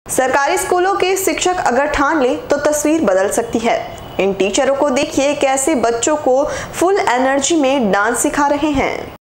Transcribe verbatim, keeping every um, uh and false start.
सरकारी स्कूलों के शिक्षक अगर ठान ले तो तस्वीर बदल सकती है। इन टीचरों को देखिए कैसे बच्चों को फुल एनर्जी में डांस सिखा रहे हैं।